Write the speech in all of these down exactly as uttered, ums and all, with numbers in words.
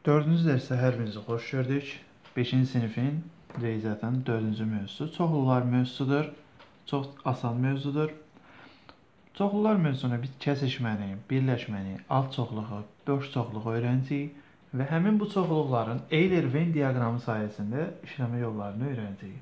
Dördüncü dərsə hər birinizi xoş gördük. beşinci sinifin riyaziyyatın dördüncü mövzusu çoxlular mövzusudur. Çox asan mövzudur. Çoxlular mövzusuna biz kəsişməni, birləşməni, alt çoxluğu, boş çoxluğu öyrənəcəyik və həmin bu çoxluqların Euler-Venn diaqramı sayəsində işləmə yollarını öyrənəcəyik.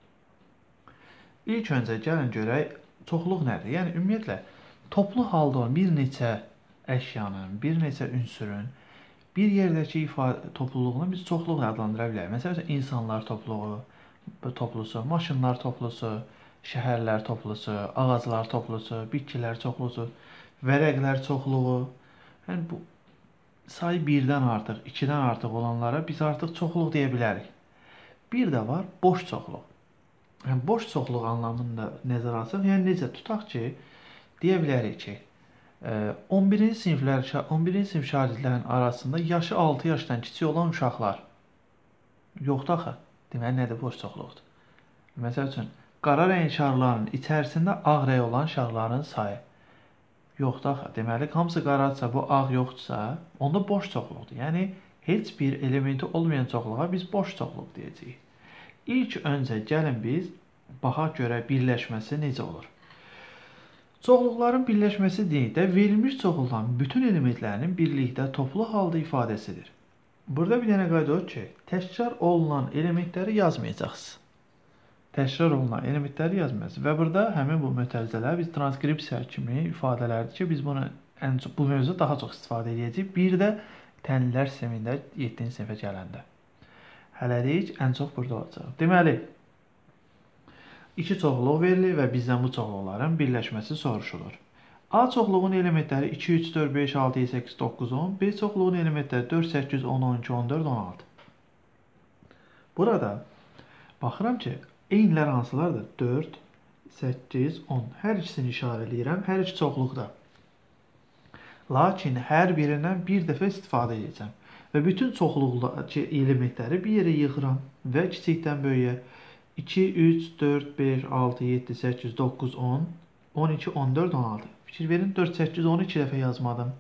İlk öncə gəlin görək çoxluq nədir? Yəni ümumiyyətlə toplu halda olan bir neçə əşyanın, bir neçə ünsürün bir yerdəki ifadə topluluğunu biz çoxluq adlandıra bilərik. Məsələn, insanlar topluluğu, toplusu, maşınlar toplusu, şəhərlər toplusu, ağaclar toplusu, bitkilər çoxlusu, vərəqlər çoxluğu. Yəni bu sayı birdən artıq, ikidən artıq olanlara biz artıq çoxluq deyə bilərik. Bir də var boş çoxluq. Yəni boş çoxluq anlamında nəzərə alsaq, yəni necə tutaq ki, deyə bilərik ki, on birinci siniflər, on birinci sinif şagirdlərin arasında yaşı altı yaşdan kiçik olan uşaqlar yoxdur axı. Deməli, nədir boş çoxluqdur? Məsəl üçün, qara rəng şarların içərisində ağ rəng olan şarların sayı yoxdur axı. Deməli, hamısı qaradırsa, bu ağ yoxdursa, onda boş çoxluqdur. Yəni, heç bir elementi olmayan çoxluğa biz boş çoxluq deyəcəyik. İlk öncə gəlin biz baxaq görə birləşməsi necə olur. Çoxluqların birləşməsi deyildə verilmiş çoxluqların bütün elementlərinin birlikdə toplu halda ifadəsidir. Burada bir dənə qayda o ki, təkrar olunan elementləri yazmayacaqsınız. Təkrar olunan elementləri yazmayacaqsınız. Və burada həmin bu mötərizələr biz transkripsiya kimi ifadələrdir ki, biz bunu ən çox, bu mövzuda daha çox istifadə edəcəyik. Bir də tənlilər sistemində yeddinci sinifə gələndə. Hələlik ən çox burada olacaq. Deməli, İki çoxluq verilir və bizdən bu çoxluqların birləşməsi soruşulur. A çoxluğun elementləri iki, üç, dörd, beş, altı, yeddi, səkkiz, doqquz, on. B çoxluğun elementləri dörd, səkkiz, on, on iki, on dörd, on altı. Burada baxıram ki, eyniləri hansılardır? dörd, səkkiz, on. Hər ikisini işarələyirəm, hər iki çoxluqda. Lakin hər birindən bir dəfə istifadə edəcəm. Və bütün çoxluqdakı elementləri bir yerə yığıram və kiçikdən böyüyə iki, üç, dörd, beş, altı, yeddi, səkkiz, doqquz, on, on iki, on dörd, on altı. Fikir verin, dörd, səkkiz, on iki dəfə yazmadım.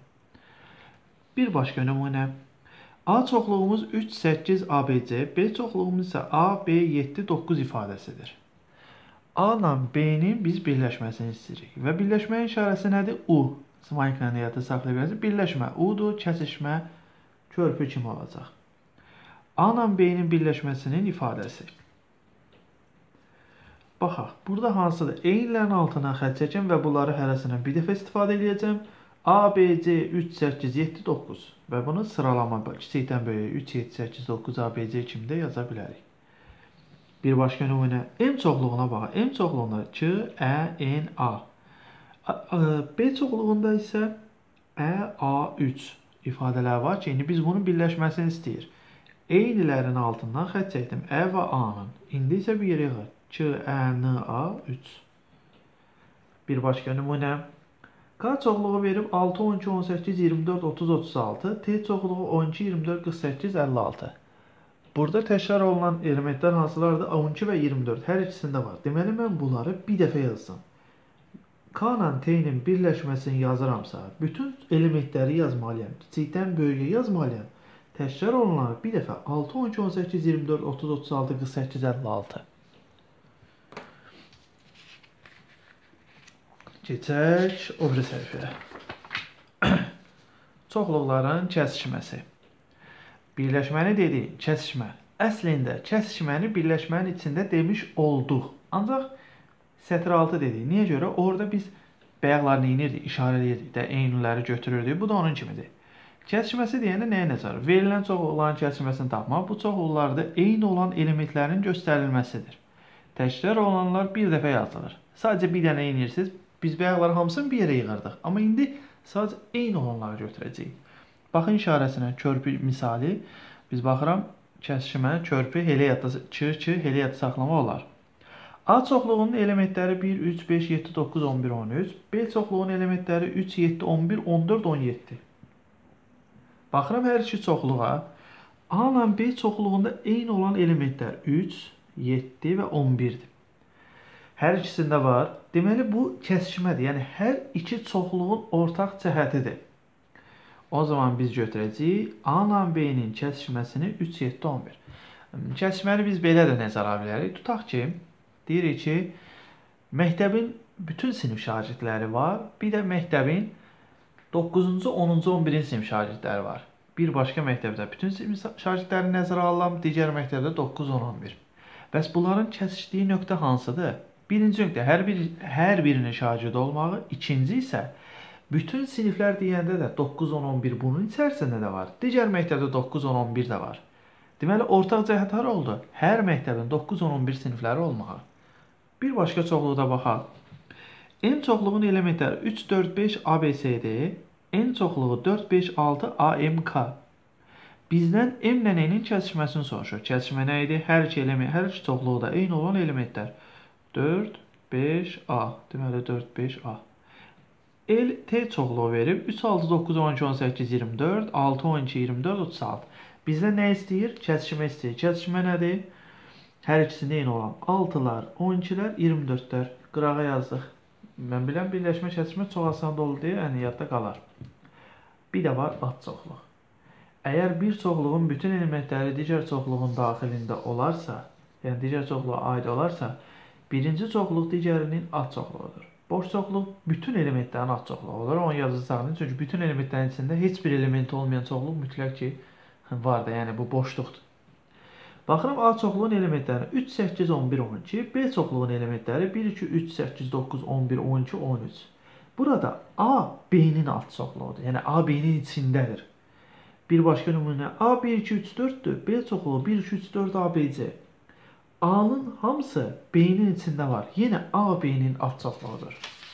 Bir başqa nümunə. A çoxluğumuz üç, səkkiz, A B C, B çoxluğumuz isə A, B, yeddi, doqquz ifadəsidir. A ilə B-nin biz birləşməsini istəyirik. Və birləşməyin işarəsi nədir? U. Smayıqla həyata saxlaya bilərsiniz. Birləşmə U-dur, kəsişmə körpü kimi olacaq. A ilə B-nin birləşməsinin ifadəsi. Baxaq, burada hansıdır? Eynilərin altına xətt çəkim və bunları hərəsindən bir dəfə istifadə edəcəm. A, B, C, üç, səkkiz, yeddi, doqquz. Və bunu sıralama, kiçikdən böyüyə üç, yeddi, səkkiz, doqquz, A, B, C kimi də yaza bilərik. Bir başqa nümunə. M çoxluğuna baxaq. M çoxluğunda K, Ə, N, A. B çoxluğunda isə Ə, A, üç ifadələr var ki, indi biz bunun birləşməsini istəyir. Eynilərin altından xətt çəkdim. Ə və A-nın. İndi isə bir yerə yığır. K, Ə, N, A, üç. Bir başqa nümunə. K çoxluğu verib altı, on iki, on səkkiz, iyirmi dörd, otuz, otuz altı. T çoxluğu on iki, iyirmi dörd, qırx səkkiz, əlli altı. Burada təkrar olunan elementlər hansılardır? on iki və iyirmi dörd. Hər ikisində var. Deməli, mən bunları bir dəfə yazsam. K ilə T-nin birləşməsini yazıramsa, bütün elementləri yazmalıyam. Kiçikdən böyüyə yazmalıyam. Təkrar olunanları bir dəfə altı, on iki, on səkkiz, iyirmi dörd, otuz, otuz altı, qırx səkkiz, əlli altı. Keçək o biri səhifəyə. Çoxluqların kəsişməsi. Birləşməni dedik, kəsişmə. Əslində kəsişməni birləşmənin içində demiş olduq. Ancaq sətr altı dedik. Niyə görə? Orada biz bəyaqlarını inirdik, işarələyirdik də, eyniləri götürürdük. Bu da onun kimidir. Kəsişməsi deyəndə nəyə nəzər? Verilən çoxluqların kəsişməsini tapmaq, bu çoxluqlarda eyni olan elementlərin göstərilməsidir. Təkrar olanlar bir dəfə yazılır. Sadəcə bir dənə inirsiniz. Biz bəyaqları hamısını bir yerə yığırdıq. Amma indi sadəcə eyni olanları götürəcəyik. Baxın işarəsinə, körpü misali. Biz baxıram, kəsişmə, körpü, heliyatda, K, K, heliyatda saxlama olar. A çoxluğunun elementləri bir, üç, beş, yeddi, doqquz, on bir, on üç. B çoxluğunun elementləri üç, yeddi, on bir, on dörd, on yeddi. Baxıram hər iki çoxluğa. A ilə B çoxluğunda eyni olan elementlər üç, yeddi və on birdir. Hər ikisində var. Deməli, bu kəsişmədir. Yəni, hər iki çoxluğun ortaq cəhətidir. O zaman biz götürəcəyik A ilə B-nin kəsişməsini üç, yeddi, on bir. Kəsişməni biz belə də nəzərə ala bilərik. Tutaq ki, deyirik ki, məktəbin bütün sinif şagirdləri var. Bir də məktəbin doqquzuncu, onuncu, on birinci sinif şagirdləri var. Bir başqa məktəbdə bütün sinif şagirdləri nəzərə alıram, digər məktəbdə doqquz, on, on bir. Bəs bunların kəsişdiyi nöqtə hansıdır? Birinci nöqtə hər bir hər birinin şagird olmağı, ikinci isə bütün siniflər deyəndə də doqquz, on, on bir bunun içərisində də var. Digər məktəbdə doqquz, on, on bir də var. Deməli, ortaq cəhət hara oldu? Hər məktəbin doqquz, on, on bir sinifləri olmağı. Bir başqa çoxluqda baxaq. N çoxluğun elementləri üç, dörd, beş A B C D, N çoxluğu dörd, beş, altı A M K. Bizdən M ilə N-in kəsişməsini soruşur. Kəsişmə nə idi? Hər iki element, hər iki çoxluqda eyni olan elementlər. dörd, beş, A. Deməli, dörd, beş, A. L, T çoxluğu verib. üç, altı, doqquz, on iki, on səkkiz, iyirmi dörd, altı, on iki, iyirmi dörd, otuz altı. Bizdən nə istəyir? Kəsişmə istəyir. Kəsişmə nədir? Hər ikisində eyni olan altılar, on ikilər, iyirmi dördlər. Qırağa yazdıq. Mən bilən birləşmə kəsişmə çox asan olur deyə ən yadda qalar. Bir də var ad çoxluq. Əgər bir çoxluğun bütün elementləri digər çoxluğun daxilində olarsa, yəni digər çoxluğa aid olarsa, birinci çoxluq digərinin ad çoxluğudur. Boş çoxluq bütün elementlərin ad çoxluğu olur. Onu yazacağını, çünki bütün elementlərin içində heç bir element olmayan çoxluq mütləq ki var da, yəni bu boşluqdur. Baxıram A çoxluğun elementləri üç, səkkiz, on bir, on iki, B çoxluğun elementləri bir, iki, üç, səkkiz, doqquz, on bir, on iki, on üç. Burada A B-nin ad çoxluğudur. Yəni A B-nin içindədir. Bir başqa nümunə A bir, iki, üç, dörddür. B çoxluğu bir, iki, üç, dörd A B C. A-nın hamısı B-nin içində var. Yenə A B-nin ad çoxluğudur.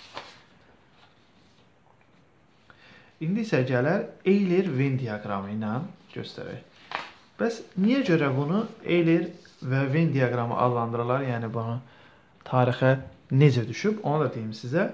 İndi isə gələr Euler-Venn diaqramı ilə göstərək. Bəs niyə görə bunu Euler və Venn diaqramı adlandırırlar? Yəni bunu tarixə necə düşüb? Onu da deyim sizə.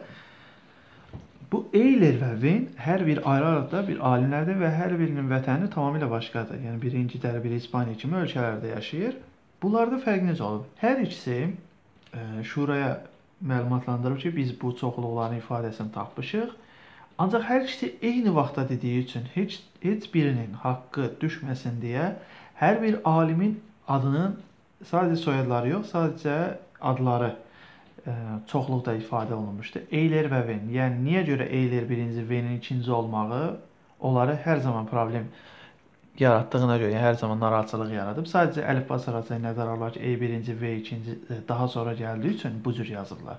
Bu Euler və Venn hər bir ayrı-ayrıda bir alimlərdir və hər birinin vətəni tamamilə başqadır. Yəni biri İngiltərə, biri İspaniya kimi ölkələrdə yaşayır. Bunlarda fərq necə olub? Hər ikisi e, şuraya məlumatlandırıb ki, biz bu çoxluqların ifadəsini tapmışıq. Ancaq hər ikisi eyni vaxtda dediyi üçün heç heç birinin haqqı düşməsin deyə hər bir alimin adının sadəcə soyadları yox, sadəcə adları e, çoxluqda ifadə olunmuşdur. Euler və Venn. Yəni niyə görə Euler birinci, Venn'in ikinci olmağı onları hər zaman problem yaratdığına görə, yəni hər zaman narahatçılıq yaradıb. Sadəcə əlifba sırası nəzərə alırlar ki, E birinci, V ikinci daha sonra gəldiyi üçün bu cür yazırlar.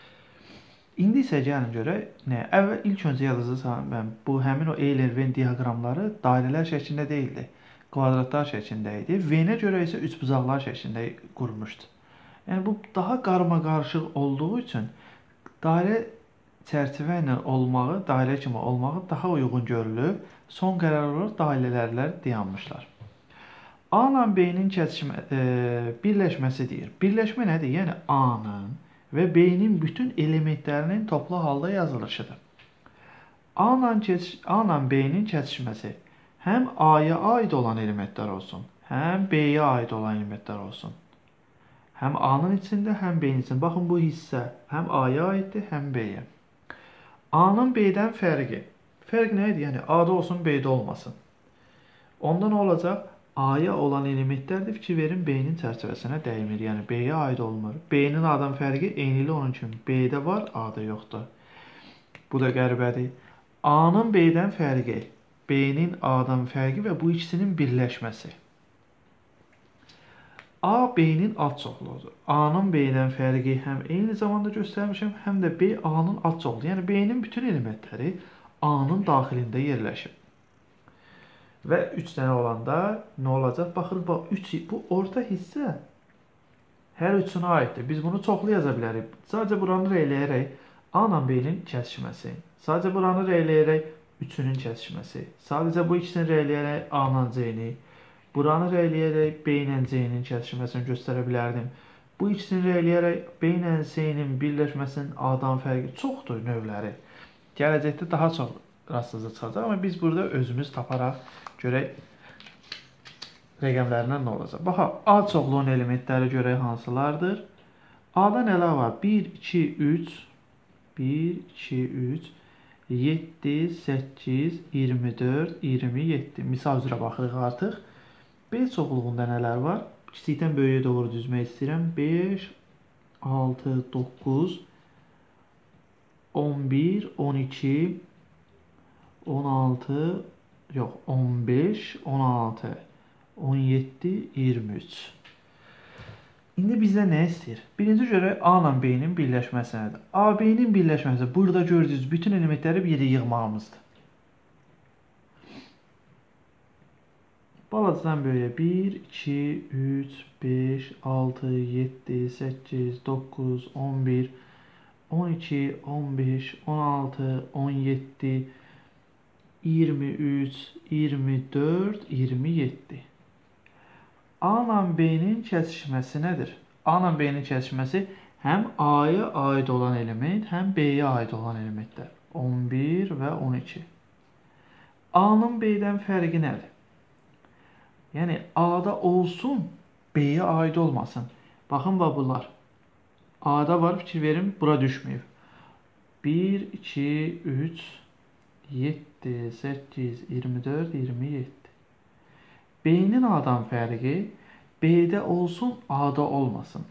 İndi isə gəlin görək nə? Əvvəl ilk öncə yazacağam mən bu həmin o Euler-Venn diaqramları dairələr şəklində deyildi. Kvadratlar şəklində idi. V-nə görə isə üçbucaqlar şəklində qurulmuşdu. Yəni bu daha qarma-qarışıq olduğu üçün dairə çərçivə ilə olmağı, dairə kimi olmağı daha uyğun görülüb. Son qərar olaraq dairələrlər dayanmışlar. A ilə B-nin kəsişmə e, birləşməsi deyir. Birləşmə nədir? Yəni A-nın və B-nin bütün elementlərinin toplu halda yazılışıdır. A ilə B-nin kəsişməsi həm A-ya aid olan elementlər olsun, həm B-yə aid olan elementlər olsun. Həm A-nın içində, həm B-nin içində. Baxın, bu hissə həm A-ya aiddir, həm B-yə. A-nın B-dən fərqi. Fərq nə idi? Yəni A-da olsun, B-də olmasın. Onda nə olacaq? A-ya olan elementlərdə fikir verin, B-nin çərçivəsinə dəymir. Yəni B-yə aid olmur. B-nin A-dan fərqi eynilik onun üçün. B-də var, A-da yoxdur. Bu da qəribədir. A-nın B-dən fərqi, B-nin A-dan fərqi və bu ikisinin birləşməsi. A, B-nin ad çoxluğudur. A-nın B-dən fərqi həm eyni zamanda göstərmişəm, həm də B, A-nın ad çoxluğudur. Yəni B-nin bütün elementləri A-nın daxilində yerləşib. Və üç dənə olanda nə olacaq? Baxın, bax, üç, bu orta hissə hər üçünə aiddir. Biz bunu çoxlu yaza bilərik. Sadəcə buranı reyləyərək A ilə B-nin kəsişməsi. Sadəcə buranı reyləyərək üçünün kəsişməsi. Sadəcə bu ikisini reyləyərək A ilə C-ni. Buranı reyləyərək B ilə C-nin kəsişməsini göstərə bilərdim. Bu ikisini reyləyərək B ilə C-nin birləşməsinin A-dan fərqi çoxdur növləri. Gələcəkdə daha çox rastlıca çıxacaq, amma biz burada özümüz taparaq görək rəqəmlərindən nə olacaq. Baxaq, A çoxluğun elementləri görək hansılardır. A-da nələr var? bir, iki, üç, bir, iki, üç, yeddi, səkkiz, iyirmi dörd, iyirmi yeddi. Misal üzrə baxırıq artıq. B çoxluğunda nələr var? Kiçikdən böyüyə doğru düzmək istəyirəm. beş, altı, doqquz, on bir, on iki, on altı, yox, on beş, on altı, on yeddi, iyirmi üç. İndi bizdə nə istəyir? Birinci görək A ilə B-nin birləşməsi nədir? A, B-nin birləşməsi burada gördüyünüz bütün elementləri bir yerə yığmağımızdır. Balacadan böyüyə bir, iki, üç, beş, altı, yeddi, səkkiz, doqquz, on bir, on iki, on beş, on altı, on yeddi, iyirmi üç, iyirmi dörd, iyirmi yeddi. A ilə B-nin kəsişməsi nədir? A ilə B-nin kəsişməsi həm A-ya aid olan element, həm B-yə aid olan elementlər. on bir və on iki. A-nın B-dən fərqi nədir? Yəni, A-da olsun, B-yə aid olmasın. Baxın, bax bunlar. A-da var, fikir verin, bura düşməyib. bir, iki, üç, yeddi, səkkiz, iyirmi dörd, iyirmi yeddi. B-nin A-dan fərqi B-də olsun, A-da olmasın.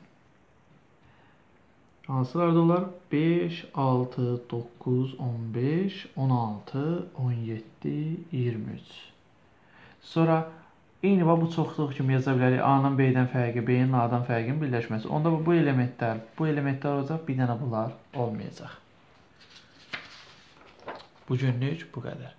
Hansılarda olar? beş, altı, doqquz, on beş, on altı, on yeddi, iyirmi üç. Sonra eyni bu çoxluq kimi yaza bilərik. A-nın B-dən fərqi, B-nin A-dan fərqinin birləşməsi. Onda bu elementlər, bu elementlər olacaq, bir dənə bunlar olmayacaq. Bu günlük bu qədər.